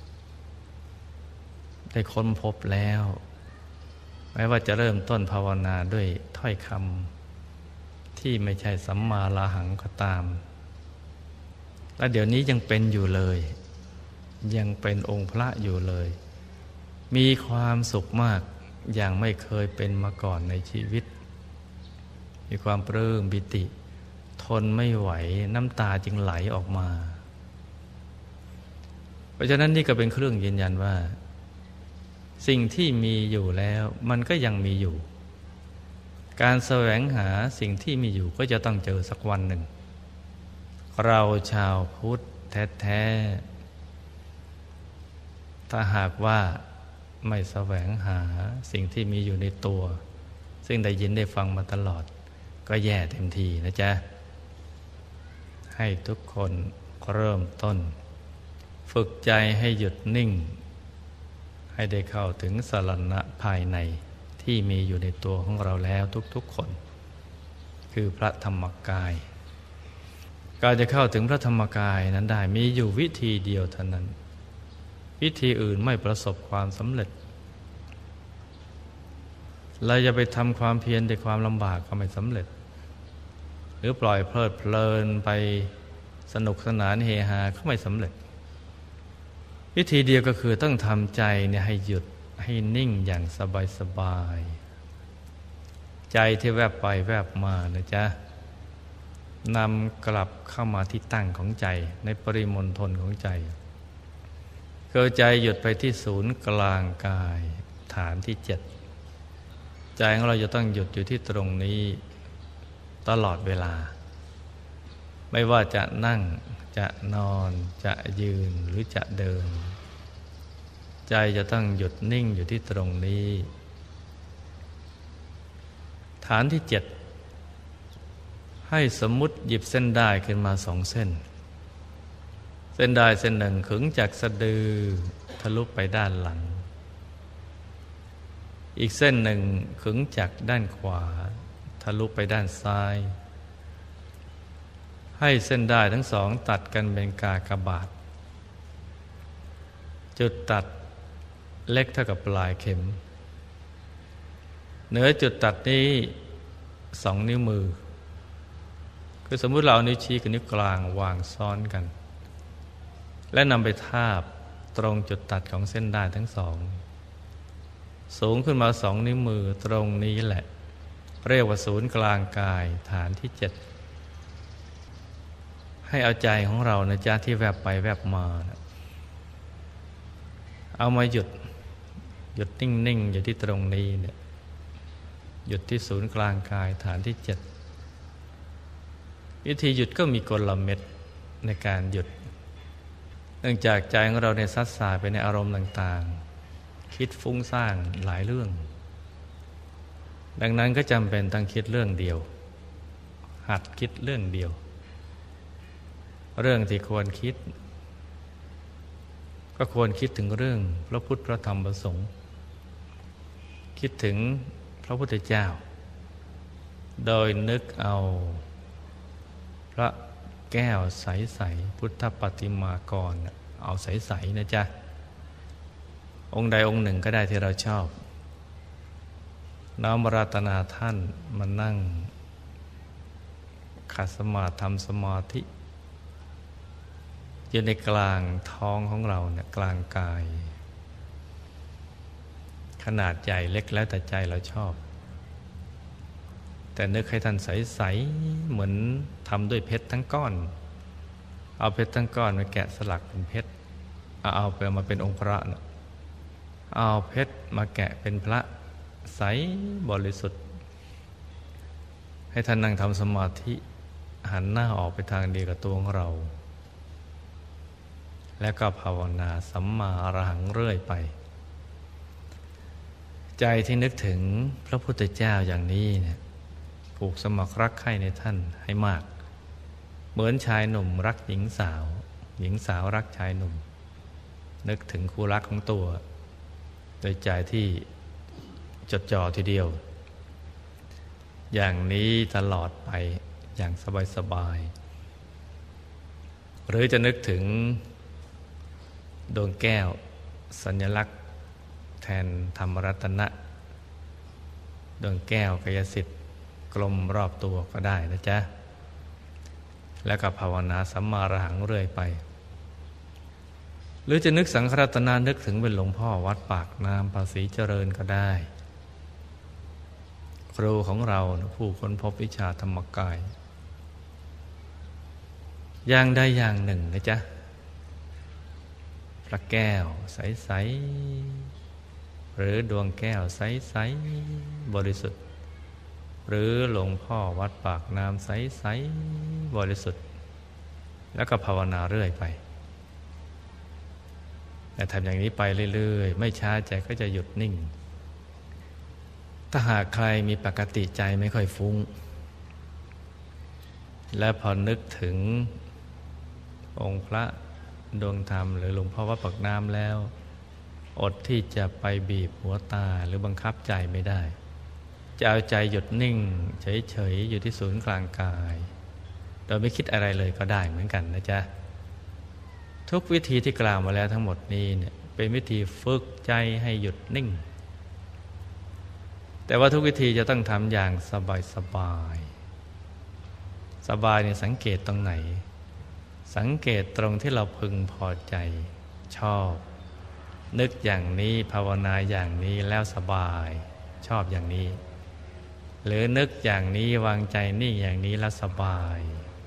ได้ค้นพบแล้วแม้ว่าจะเริ่มต้นภาวนาด้วยถ้อยคำที่ไม่ใช่สัมมาอรหังก็ตามและเดี๋ยวนี้ยังเป็นอยู่เลยยังเป็นองค์พระอยู่เลยมีความสุขมากอย่างไม่เคยเป็นมาก่อนในชีวิตมีความปลื้มปิติทนไม่ไหวน้ำตาจึงไหลออกมาเพราะฉะนั้นนี่ก็เป็นเครื่องยืนยันว่าสิ่งที่มีอยู่แล้วมันก็ยังมีอยู่การแสวงหาสิ่งที่มีอยู่ก็จะต้องเจอสักวันหนึ่งเราชาวพุทธแท้ๆถ้าหากว่าไม่แสวงหาสิ่งที่มีอยู่ในตัวซึ่งได้ยินได้ฟังมาตลอดก็แย่เต็มทีนะจ๊ะให้ทุกคนเริ่มต้นฝึกใจให้หยุดนิ่งให้ได้เข้าถึงสรณะภายในที่มีอยู่ในตัวของเราแล้วทุกๆคนคือพระธรรมกายการจะเข้าถึงพระธรรมกายนั้นได้มีอยู่วิธีเดียวเท่านั้นวิธีอื่นไม่ประสบความสำเร็จเราจะไปทำความเพียรด้วยความลำบากก็ไม่สำเร็จหรือปล่อยเพลิดเพลินไปสนุกสนานเฮฮาก็ไม่สำเร็จวิธีเดียวก็คือต้องทำใจเนี่ยให้หยุดให้นิ่งอย่างสบายๆใจที่แวบไปแวบมานะจ๊ะนำกลับเข้ามาที่ตั้งของใจในปริมณฑลของใจคือใจหยุดไปที่ศูนย์กลางกายฐานที่เจ็ดใจของเราจะต้องหยุดอยู่ที่ตรงนี้ตลอดเวลาไม่ว่าจะนั่งจะนอนจะยืนหรือจะเดินใจจะต้องหยุดนิ่งอยู่ที่ตรงนี้ฐานที่เจ็ดให้สมมุติหยิบเส้นด้ายขึ้นมาสองเส้นเส้นด้ายเส้นหนึ่งขึงจากสะดือทะลุไปด้านหลังอีกเส้นหนึ่งขึงจากด้านขวาทะลุไปด้านซ้ายให้เส้นด้ายทั้งสองตัดกันเป็นกากบาทจุดตัดเล็กเท่ากับปลายเข็มเหนือจุดตัดนี้สองนิ้วมือคือสมมุติเราเอานิ้วชี้กับนิ้วกลางวางซ้อนกันและนำไปทาบตรงจุดตัดของเส้นด้ายทั้งสองสูงขึ้นมาสองนิ้วมือตรงนี้แหละเรียกว่าศูนย์กลางกายฐานที่เจ็ดให้เอาใจของเรานะจ๊ะที่แวบไปแวบมานะเอามาหยุดหยุดนิ่งๆอยู่ที่ตรงนี้เนี่ยหยุดที่ศูนย์กลางกายฐานที่เจ็ดวิธีหยุดก็มีกลเม็ดในการหยุดเนื่องจากใจของเราเนี่ยซัดสายไปในอารมณ์ต่างๆคิดฟุ้งซ่านหลายเรื่องดังนั้นก็จำเป็นต้องคิดเรื่องเดียวหัดคิดเรื่องเดียวเรื่องที่ควรคิดก็ควรคิดถึงเรื่องพระพุทธพระธรรมพระสงฆ์คิดถึงพระพุทธเจ้าโดยนึกเอาพระแก้วใสๆพุทธปฏิมากรเอาใสๆนะจ๊ะองค์ใดองค์หนึ่งก็ได้ที่เราชอบน้อมรัตนาท่านมานั่งขัดสมาธิทำสมาธิอยู่ในกลางท้องของเราเนี่ยกลางกายขนาดใหญ่เล็กแล้วแต่ใจเราชอบแต่นึกให้ท่านใสๆเหมือนทำด้วยเพชรทั้งก้อนเอาเพชรทั้งก้อนมาแกะสลักเป็นเพชรเอาไปมาเป็นองค์พระนะเอาเพชรมาแกะเป็นพระใสบริสุทธิ์ให้ท่านนั่งทำสมาธิหันหน้าออกไปทางเดียวกับตัวของเราแล้วก็ภาวนาสัมมาอรหังเรื่อยไปใจที่นึกถึงพระพุทธเจ้าอย่างนี้เนี่ยผูกสมัครรักใคร่ในท่านให้มากเหมือนชายหนุ่มรักหญิงสาวหญิงสาวรักชายหนุ่มนึกถึงคู่รักของตัวโดยใจที่จดจ่อทีเดียวอย่างนี้ตลอดไปอย่างสบายๆหรือจะนึกถึงดวงแก้วสัญลักษณ์แทนธรรมรัตนะดวงแก้วกายสิทธิ์กลมรอบตัวก็ได้นะจ๊ะแล้วก็ภาวนาสัมมาอรหังเรื่อยไปหรือจะนึกสังฆรัตนานึกถึงเป็นหลวงพ่อวัดปากน้ำภาษีเจริญก็ได้ครูของเราผู้ค้นพบวิชาธรรมกายอย่างใดอย่างหนึ่งนะจ๊ะพระแก้วใสๆหรือดวงแก้วใสๆบริสุทธิ์หรือหลวงพ่อวัดปากน้ำใสๆบริสุทธิ์แล้วก็ภาวนาเรื่อยไปแต่ทำอย่างนี้ไปเรื่อยๆไม่ช้าใจก็จะหยุดนิ่งถ้าหากใครมีปกติใจไม่ค่อยฟุ้งและพอนึกถึงองค์พระดวงธรรมหรือหลวงพ่อวัดปากน้ำแล้วอดที่จะไปบีบหัวตาหรือบังคับใจไม่ได้จะเอาใจหยุดนิ่งเฉยๆอยู่ที่ศูนย์กลางกายโดยไม่คิดอะไรเลยก็ได้เหมือนกันนะจ๊ะทุกวิธีที่กล่าวมาแล้วทั้งหมดนี้เนี่ยเป็นวิธีฝึกใจให้หยุดนิ่งแต่ว่าทุกวิธีจะต้องทำอย่างสบายสบายสบายเนี่ยสังเกตตรงไหนสังเกตตรงที่เราพึงพอใจชอบนึกอย่างนี้ภาวนาอย่างนี้แล้วสบายชอบอย่างนี้หรือนึกอย่างนี้วางใจนิ่งอย่างนี้แล้วสบาย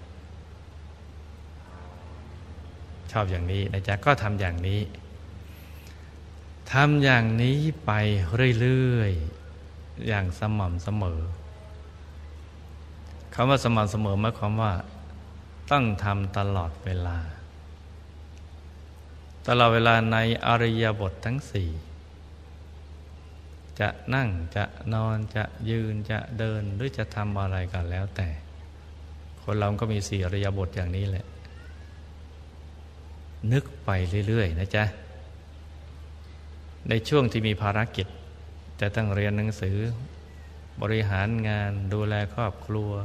ชอบอย่างนี้นะจ๊ะก็ทำอย่างนี้ทำอย่างนี้ไปเรื่อยๆอย่างสม่ำเสมอคำว่าสม่ำเสมอหมายความว่าต้องทำตลอดเวลาตลอดเวลาในอริยบททั้งสี่จะนั่งจะนอนจะยืนจะเดินหรือจะทำอะไรกันแล้วแต่คนเราก็มีสี่อิริยาบถอย่างนี้แหละนึกไปเรื่อยๆนะจ๊ะในช่วงที่มีภารกิจจะต้องเรียนหนังสือบริหารงานดูแลครอบครัว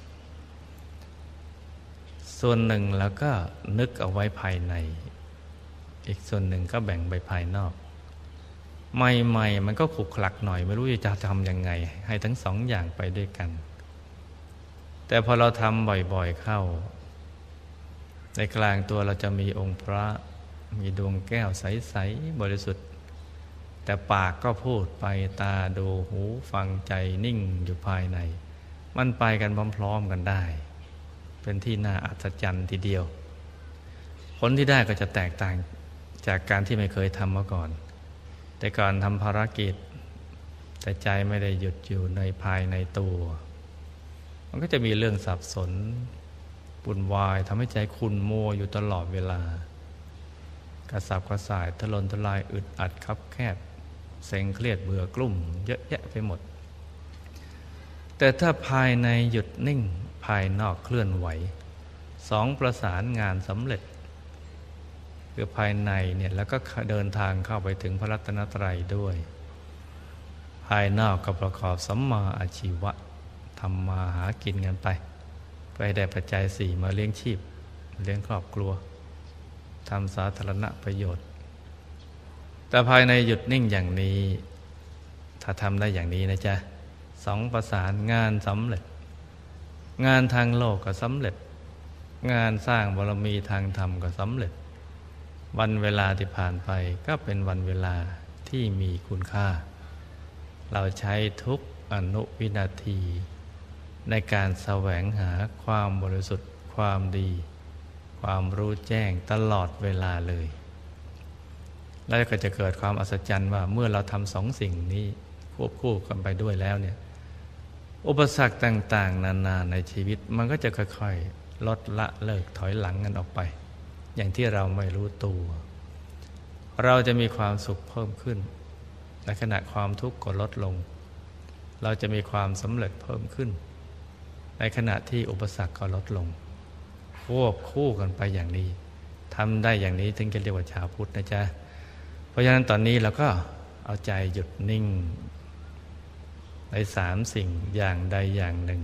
ส่วนหนึ่งแล้วก็นึกเอาไว้ภายในอีกส่วนหนึ่งก็แบ่งไปภายนอกใหม่ๆมันก็ขลุกขลักหน่อยไม่รู้จะทำยังไงให้ทั้งสองอย่างไปด้วยกันแต่พอเราทำบ่อยๆเข้าในกลางตัวเราจะมีองค์พระมีดวงแก้วใสๆบริสุทธิ์แต่ปากก็พูดไปตาดูหูฟังใจนิ่งอยู่ภายในมันไปกันพร้อมๆกันได้เป็นที่น่าอัศจรรย์ทีเดียวผลที่ได้ก็จะแตกต่างจากการที่ไม่เคยทำมาก่อนแต่ก่อนทำภารกิจแต่ใจไม่ได้หยุดอยู่ในภายในตัวมันก็จะมีเรื่องสับสนวุ่นวายทำให้ใจขุ่นมัวอยู่ตลอดเวลากระสับกระส่ายทะลนทลายอึดอัดคับแคบเซ็งเครียดเบื่อกลุ่มเยอะแยะไปหมดแต่ถ้าภายในหยุดนิ่งภายนอกเคลื่อนไหวสองประสานงานสำเร็จคือภายในเนี่ยแล้วก็เดินทางเข้าไปถึงพระรัตนตรัยด้วยภายนอกก็ประกอบสัมมาอาชีวะทำมาหากินกันไปไปได้ปัจจัยสี่มาเลี้ยงชีพเลี้ยงครอบครัวทำสาธารณประโยชน์แต่ภายในหยุดนิ่งอย่างนี้ถ้าทำได้อย่างนี้นะจ๊ะสองประสานงานสำเร็จงานทางโลกก็สำเร็จงานสร้างบารมีทางธรรมก็สำเร็จวันเวลาที่ผ่านไปก็เป็นวันเวลาที่มีคุณค่าเราใช้ทุกอนุวินาทีในการแสวงหาความบริสุทธิ์ความดีความรู้แจ้งตลอดเวลาเลยแล้วก็จะเกิดความอัศจรรย์ว่าเมื่อเราทำสองสิ่งนี้ควบคู่กันไปด้วยแล้วเนี่ยอุปสรรคต่างๆนานาในชีวิตมันก็จะค่อยๆลดละเลิกถอยหลังกันออกไปอย่างที่เราไม่รู้ตัวเราจะมีความสุขเพิ่มขึ้นในขณะความทุกข์ก็ลดลงเราจะมีความสำเร็จเพิ่มขึ้นในขณะที่อุปสรรคก็ลดลงควบคู่กันไปอย่างนี้ทำได้อย่างนี้ถึงจะเรียกว่าชาวพุทธนะจ๊ะเพราะฉะนั้นตอนนี้เราก็เอาใจหยุดนิ่งในสามสิ่งอย่างใดอย่างหนึ่ง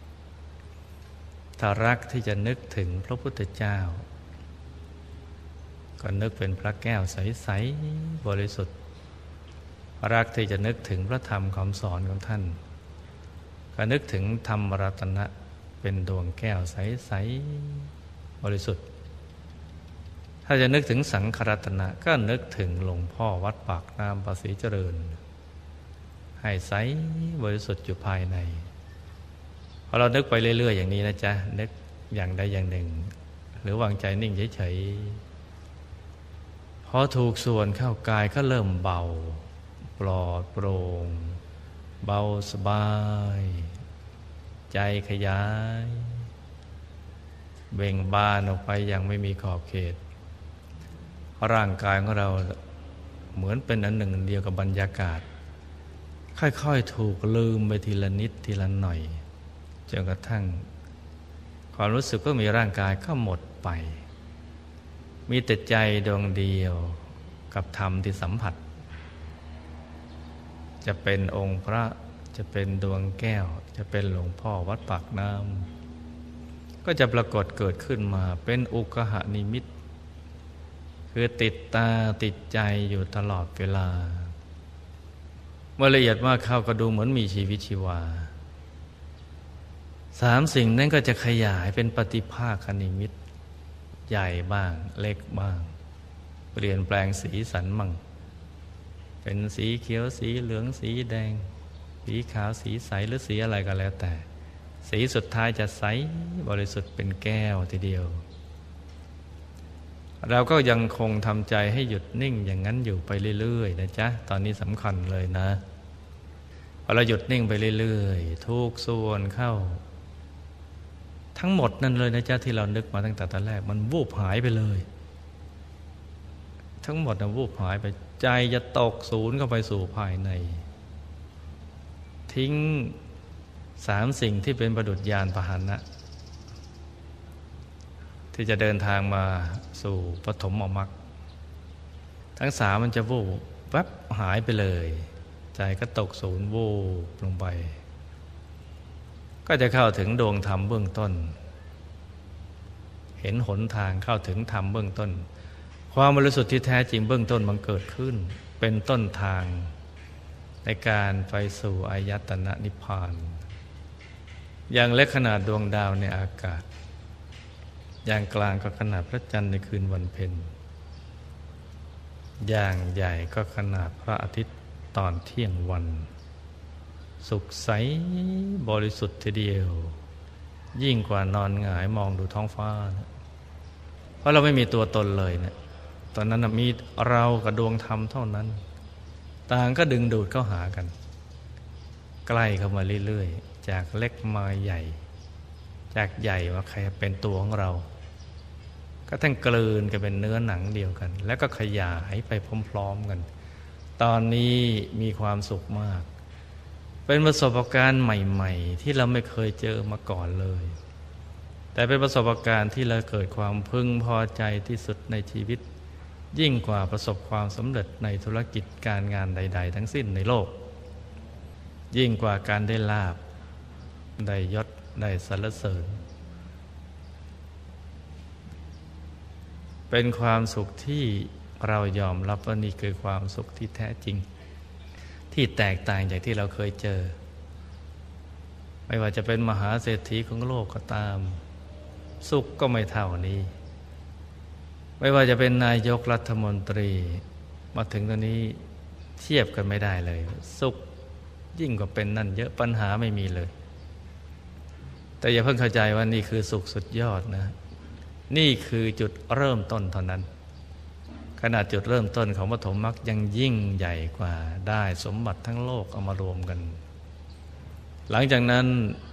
ถ้ารักที่จะนึกถึงพระพุทธเจ้าก็นึกเป็นพระแก้วใสๆบริสุทธิ์รักที่จะนึกถึงพระธรรมคำสอนของท่านก็นึกถึงธรรมรัตนะเป็นดวงแก้วใสๆบริสุทธิ์ถ้าจะนึกถึงสังฆรัตนะก็นึกถึงหลวงพ่อวัดปากน้ำภาษีเจริญให้ใสบริสุทธิ์อยู่ภายในพอเรานึกไปเรื่อยๆอย่างนี้นะจ๊ะนึกอย่างใดอย่างหนึ่งหรือวางใจนิ่งเฉยๆพอถูกส่วนเข้ากายก็เริ่มเบาปลอดโปร่งเบาสบายใจขยายเบ่งบานออกไปอย่างไม่มีขอบเขตร่างกายของเราเหมือนเป็นอันหนึ่งเดียวกับบรรยากาศค่อยๆถูกลืมไปทีละนิดทีละหน่อยจนกระทั่งความรู้สึกก็มีร่างกายก็หมดไปมีแต่ใจดวงเดียวกับธรรมที่สัมผัสจะเป็นองค์พระจะเป็นดวงแก้วจะเป็นหลวงพ่อวัดปากน้ำก็จะปรากฏเกิดขึ้นมาเป็นอุกหนิมิตคือติดตาติดใจอยู่ตลอดเวลาเมื่อละเอียดมากเข้าก็ดูเหมือนมีชีวิตชีวาสามสิ่งนั้นก็จะขยายเป็นปฏิภาคนิมิตใหญ่บ้างเล็กบ้างเปลี่ยนแปลงสีสันมั่งเป็นสีเขียวสีเหลืองสีแดงสีขาวสีใสหรือสีอะไรก็แล้วแต่สีสุดท้ายจะใสบริสุทธิ์เป็นแก้วทีเดียวเราก็ยังคงทำใจให้หยุดนิ่งอย่างนั้นอยู่ไปเรื่อยๆนะจ๊ะตอนนี้สำคัญเลยนะพอเราหยุดนิ่งไปเรื่อยๆทุกส่วนเข้าทั้งหมดนั่นเลยนะจ๊ะที่เรานึกมาตั้งแต่ตอนแรกมันวูบหายไปเลยทั้งหมดนะวูบหายไปใจจะตกศูนย์เข้าไปสู่ภายในทิ้งสามสิ่งที่เป็นประดุจยานพาหนะที่จะเดินทางมาสู่ปฐมมรรคทั้งสามมันจะวูบแวบหายไปเลยใจก็ตกศูนย์วูบลงไปก็จะเข้าถึงดวงธรรมเบื้องต้นเห็นหนทางเข้าถึงธรรมเบื้องต้นความบริสุทธิ์ที่แท้จริงเบื้องต้นมันเกิดขึ้นเป็นต้นทางในการไปสู่อายตนะนิพพานอย่างเล็กขนาดดวงดาวในอากาศอย่างกลางก็ขนาดพระจันทร์ในคืนวันเพ็ญอย่างใหญ่ก็ขนาดพระอาทิตย์ตอนเที่ยงวันสุขใสบริสุทธิ์ทีเดียวยิ่งกว่านอนหงายมองดูท้องฟ้านะเพราะเราไม่มีตัวตนเลยเนะตอนนั้นมีเรากับดวงธรรมเท่านั้นต่างก็ดึงดูดเข้าหากันใกล้เข้ามาเรื่อยๆจากเล็กมาใหญ่จากใหญ่มาใครเป็นตัวของเราก็ทั้งกลืนกันเป็นเนื้อหนังเดียวกันแล้วก็ขยายไปพร้อมๆกันตอนนี้มีความสุขมากเป็นประสบการณ์ใหม่ๆที่เราไม่เคยเจอมาก่อนเลยแต่เป็นประสบการณ์ที่เราเกิดความพึงพอใจที่สุดในชีวิตยิ่งกว่าประสบความสำเร็จในธุรกิจการงานใดๆทั้งสิ้นในโลกยิ่งกว่าการได้ลาภได้ยศได้สรรเสริญเป็นความสุขที่เรายอมรับว่านี่คือความสุขที่แท้จริงที่แตกต่างจากที่เราเคยเจอไม่ว่าจะเป็นมหาเศรษฐีของโลกก็ตามสุขก็ไม่เท่านี้ไม่ว่าจะเป็นนายกรัฐมนตรีมาถึงตอนนี้เทียบกันไม่ได้เลยสุขยิ่งกว่าเป็นนั่นเยอะปัญหาไม่มีเลยแต่อย่าเพิ่งเข้าใจว่านี่คือสุขสุดยอดนะนี่คือจุดเริ่มต้นเท่านั้นขนาดจุดเริ่มต้นของปฐมมรรคยังยิ่งใหญ่กว่าได้สมบัติทั้งโลกเอามารวมกันหลังจากนั้น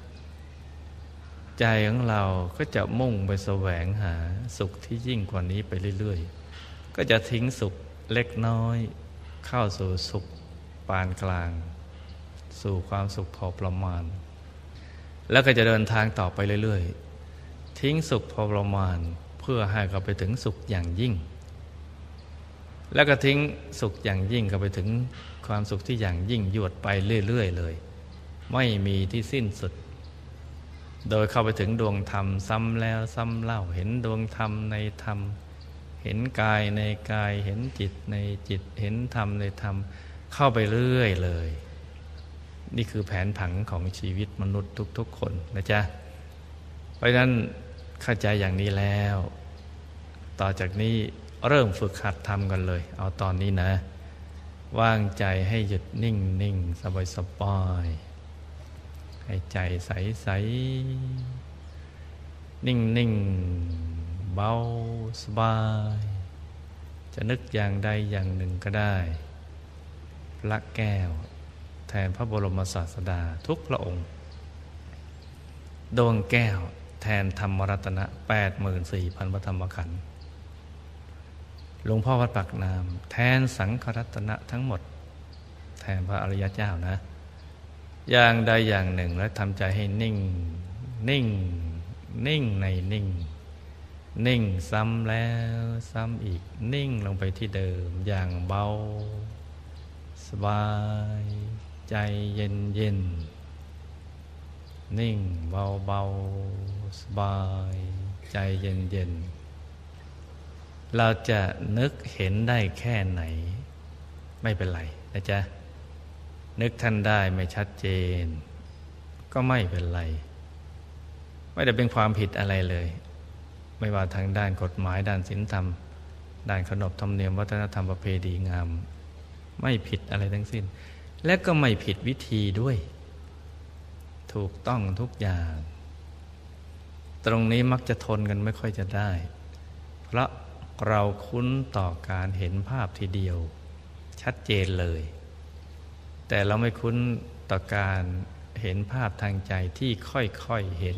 ใจของเราก็จะมุ่งไปแสวงหาสุขที่ยิ่งกว่านี้ไปเรื่อยๆก็จะทิ้งสุขเล็กน้อยเข้าสู่สุขปานกลางสู่ความสุขพอประมาณแล้วก็จะเดินทางต่อไปเรื่อยๆทิ้งสุขพอประมาณเพื่อให้เขาไปถึงสุขอย่างยิ่งแล้วก็ทิ้งสุขอย่างยิ่งก็ไปถึงความสุขที่อย่างยิ่งยวดไปเรื่อยๆเลยไม่มีที่สิ้นสุดโดยเข้าไปถึงดวงธรรมซ้ำแล้วซ้ำเล่าเห็นดวงธรรมในธรรมเห็นกายในกายเห็นจิตในจิตเห็นธรรมในธรรมเข้าไปเรื่อยเลยนี่คือแผนผังของชีวิตมนุษย์ทุกๆคนนะจ๊ะเพราะฉะนั้นเข้าใจอย่างนี้แล้วต่อจากนี้เริ่มฝึกหัดทำกันเลยเอาตอนนี้นะว่างใจให้หยุดนิ่งนิ่งสบายสบายให้ใจใสใสนิ่งนิ่งเบาสบายจะนึกอย่างใดอย่างหนึ่งก็ได้พระแก้วแทนพระบรมศาสดาทุกพระองค์ดวงแก้วแทนธรรมรัตนะ แปดหมื่นสี่พัน พระธรรมขันธ์หลวงพ่อวัดปากน้ำแทนสังฆรัตนะทั้งหมดแทนพระอริยเจ้านะอย่างใดอย่างหนึ่งแล้วทำใจให้นิ่งนิ่งนิ่งในนิ่งนิ่งซ้ำแล้วซ้ำอีกนิ่งลงไปที่เดิมอย่างเบาสบายใจเย็นเย็นนิ่งเบาเบาสบายใจเย็นเย็นเราจะนึกเห็นได้แค่ไหนไม่เป็นไรนะจ๊ะนึกท่านได้ไม่ชัดเจนก็ไม่เป็นไรไม่ได้เป็นความผิดอะไรเลยไม่ว่าทางด้านกฎหมายด้านศีลธรรมด้านขนบธรรมเนียมวัฒนธรรมประเพณีงามไม่ผิดอะไรทั้งสิ้นและก็ไม่ผิดวิธีด้วยถูกต้องทุกอย่างตรงนี้มักจะทนกันไม่ค่อยจะได้เพราะเราคุ้นต่อการเห็นภาพทีเดียวชัดเจนเลยแต่เราไม่คุ้นต่อการเห็นภาพทางใจที่ค่อยๆเห็น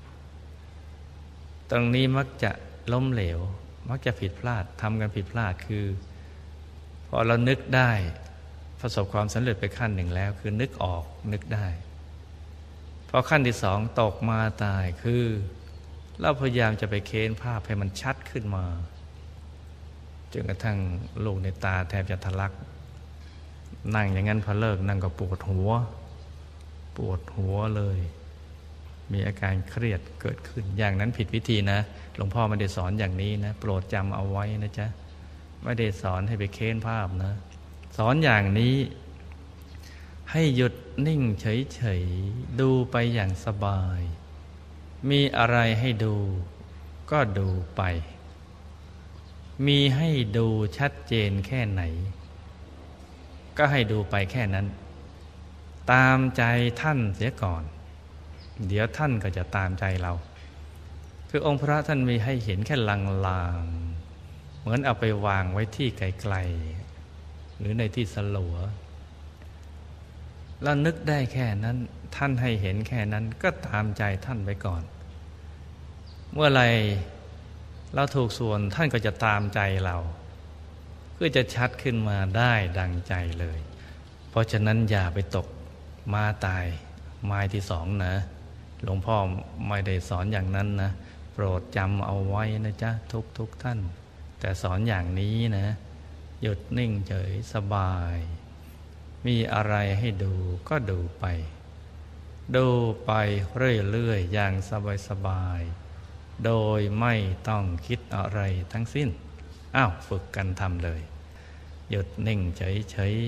ตรงนี้มักจะล้มเหลวมักจะผิดพลาดทำกันผิดพลาดคือพอเรานึกได้ประสบความสำเร็จไปขั้นหนึ่งแล้วคือนึกออกนึกได้พอขั้นที่สองตกมาตายคือเราพยายามจะไปเค้นภาพให้มันชัดขึ้นมาจนกระทั่งลูกในตาแทบจะทะลักนั่งอย่างนั้นพอเลิกนั่งก็ปวดหัวปวดหัวเลยมีอาการเครียดเกิดขึ้นอย่างนั้นผิดวิธีนะหลวงพ่อไม่ได้สอนอย่างนี้นะโปรดจำเอาไว้นะจ๊ะไม่ได้สอนให้ไปเค้นภาพนะสอนอย่างนี้ให้หยุดนิ่งเฉยๆดูไปอย่างสบายมีอะไรให้ดูก็ดูไปมีให้ดูชัดเจนแค่ไหนก็ให้ดูไปแค่นั้นตามใจท่านเสียก่อนเดี๋ยวท่านก็จะตามใจเราคือองค์พระท่านมีให้เห็นแค่ลางๆเหมือนเอาไปวางไว้ที่ไกลๆหรือในที่สลัวแล้วนึกได้แค่นั้นท่านให้เห็นแค่นั้นก็ตามใจท่านไปก่อนเมื่อไรเราถูกส่วนท่านก็จะตามใจเราเพื่อจะชัดขึ้นมาได้ดังใจเลยเพราะฉะนั้นอย่าไปตกมาตายไม้ที่สองนะหลวงพ่อไม่ได้สอนอย่างนั้นนะโปรดจำเอาไว้นะจ๊ะทุกทุกท่านแต่สอนอย่างนี้นะหยุดนิ่งเฉยสบายมีอะไรให้ดูก็ดูไปดูไปเรื่อยๆอย่างสบายๆโดยไม่ต้องคิดอะไรทั้งสิ้นอ้าวฝึกกันทำเลยหยุดนิ่งเฉย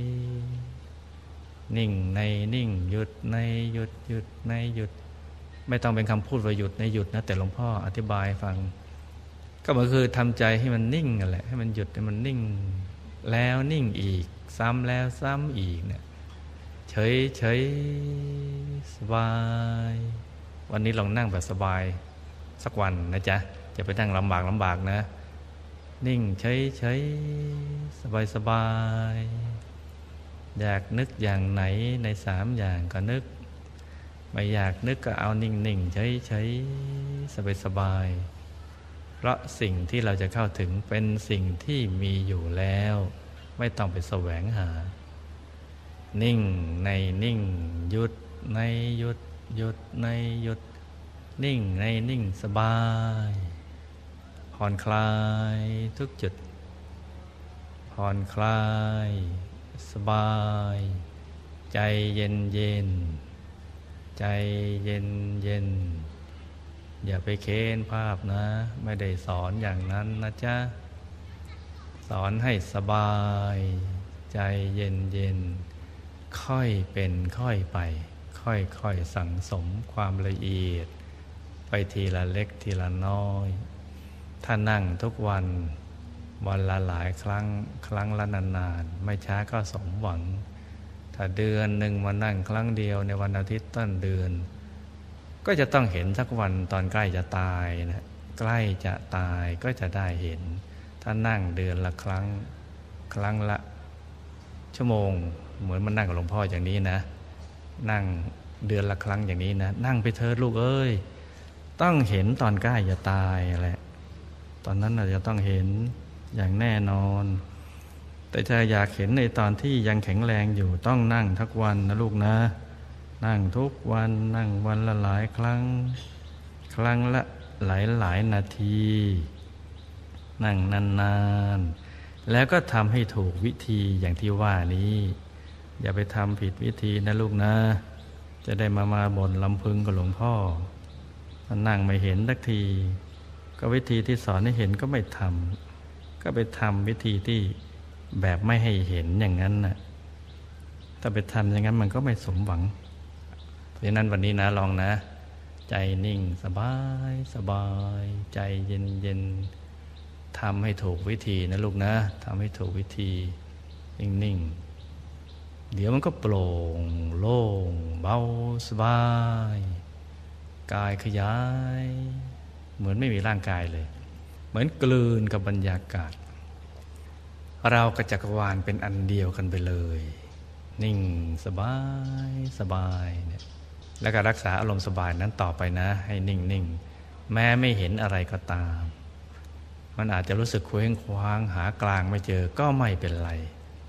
ๆนิ่งในนิ่งหยุดในหยุดหยุดในหยุดไม่ต้องเป็นคำพูดว่าหยุดในหยุดนะแต่หลวงพ่ออธิบายฟังก็มันคือทำใจให้มันนิ่งนั่นแหละให้มันหยุดให้มันนิ่งแล้วนิ่งอีกซ้ำแล้วซ้ำอีกเนี่ยเฉยเฉยสบายวันนี้ลองนั่งแบบสบายสักวันนะจ๊ะจะไปนั่งลำบากลำบากนะนิ่งเฉยเฉยสบายสบายอยากนึกอย่างไหนในสามอย่างก็นึกไม่อยากนึกก็เอานิ่งนิ่งเฉยเฉยสบายสบายเพราะสิ่งที่เราจะเข้าถึงเป็นสิ่งที่มีอยู่แล้วไม่ต้องไปแสวงหานิ่งในนิ่งหยุดในหยุดหยุดในหยุดนิ่งในนิ่งสบายผ่อนคลายทุกจุดผ่อนคลายสบายใจเย็นเย็นใจเย็นเย็นอย่าไปเค้นภาพนะไม่ได้สอนอย่างนั้นนะจ๊ะสอนให้สบายใจเย็นเย็นค่อยเป็นค่อยไปค่อยค่อยสั่งสมความละเอียดไปทีละเล็กทีละน้อยถ้านั่งทุกวันวันละหลายครั้งครั้งละนานๆไม่ช้าก็สมหวังถ้าเดือนหนึ่งมานั่งครั้งเดียวในวันอาทิตย์ต้นเดือนก็จะต้องเห็นสักวันตอนใกล้จะตายนะใกล้จะตายก็จะได้เห็นถ้านั่งเดือนละครั้งครั้งละชั่วโมงเหมือนมันนั่งกับหลวงพ่ออย่างนี้นะนั่งเดือนละครั้งอย่างนี้นะนั่งไปเถิดลูกเอ้ยต้องเห็นตอนใกล้จะตายแหละตอนนั้นเราจะต้องเห็นอย่างแน่นอนแต่ถ้าอยากเห็นในตอนที่ยังแข็งแรงอยู่ต้องนั่งทุกวันนะลูกนะนั่งทุกวันนั่งวันละหลายครั้งครั้งละหลายหลายนาทีนั่งนานๆแล้วก็ทำให้ถูกวิธีอย่างที่ว่านี้อย่าไปทำผิดวิธีนะลูกนะจะได้มามาบ่นลำพึงกับหลวงพ่อถ้านั่งไม่เห็นสักทีก็วิธีที่สอนให้เห็นก็ไม่ทำก็ไปทำวิธีที่แบบไม่ให้เห็นอย่างนั้นน่ะถ้าไปทำอย่างนั้นมันก็ไม่สมหวังเพราะฉะนั้นวันนี้นะลองนะใจนิ่งสบายสบายใจเย็นเย็นทำให้ถูกวิธีนะลูกนะทำให้ถูกวิธีนิ่งๆเดี๋ยวมันก็โปร่งโล่งเบาสบายกายขยายเหมือนไม่มีร่างกายเลยเหมือนกลืนกับบรรยากาศเรากับจักรวาลเป็นอันเดียวกันไปเลยนิ่งสบายสบายเนี่ยแล้วก็รักษาอารมณ์สบายนั้นต่อไปนะให้นิ่งนิ่งแม้ไม่เห็นอะไรก็ตามมันอาจจะรู้สึกเคว้งคว้างหากลางไม่เจอก็ไม่เป็นไร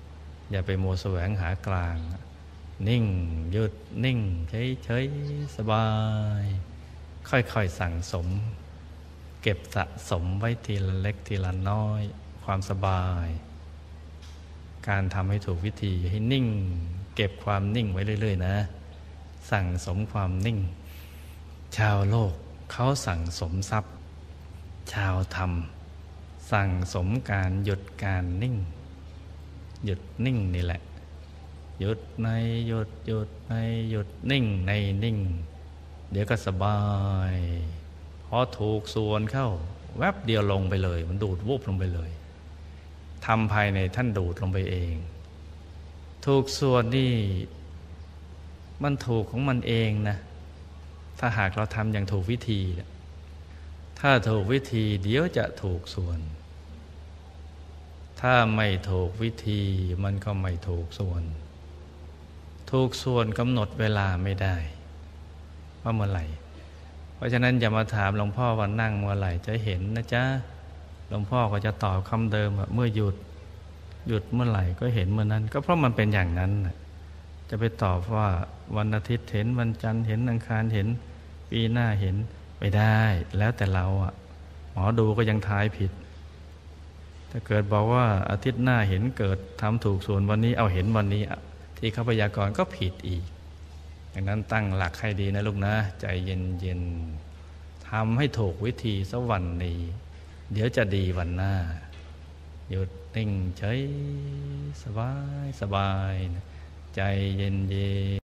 อย่าไปมัวแสวงหากลางนิ่งหยุดนิ่งเฉยๆสบายค่อยๆสั่งสมเก็บสะสมไว้ทีละเล็กทีละน้อยความสบายการทำให้ถูกวิธีให้นิ่งเก็บความนิ่งไว้เรื่อยๆนะสั่งสมความนิ่งชาวโลกเขาสั่งสมทรัพย์ชาวธรรมสั่งสมการหยุดการนิ่งหยุดนิ่งนี่แหละหยุดในหยุดหยุดในหยุดนิ่งในนิ่งเดี๋ยวก็สบายพอถูกส่วนเข้าแวบเดียวลงไปเลยมันดูดวูบลงไปเลยทำภายในท่านดูดลงไปเองถูกส่วนนี่มันถูกของมันเองนะถ้าหากเราทำอย่างถูกวิธีถ้าถูกวิธีเดี๋ยวจะถูกส่วนถ้าไม่ถูกวิธีมันก็ไม่ถูกส่วนถูกส่วนกำหนดเวลาไม่ได้ว่าเมื่อไหร่เพราะฉะนั้นอย่ามาถามหลวงพ่อว่านั่งเมื่อไหร่จะเห็นนะจ๊ะหลวงพ่อก็จะตอบคำเดิมว่าเมื่อหยุดหยุดเมื่อไหร่ก็เห็นเมื่อนั้นก็เพราะมันเป็นอย่างนั้นจะไปตอบว่าวันอาทิตย์เห็นวันจันทร์เห็นอังคารเห็นปีหน้าเห็นไม่ได้แล้วแต่เราอ่ะหมอดูก็ยังทายผิดถ้าเกิดบอกว่าอาทิตย์หน้าเห็นเกิดทำถูกส่วนวันนี้เอาเห็นวันนี้ที่เขาพยากรณ์ก็ผิดอีกดังนั้นตั้งหลักให้ดีนะลูกนะใจเย็นๆทำให้ถูกวิธีสักวันนี้เดี๋ยวจะดีวันหน้าหยุดนิ่งเฉยสบายสบายใจเย็น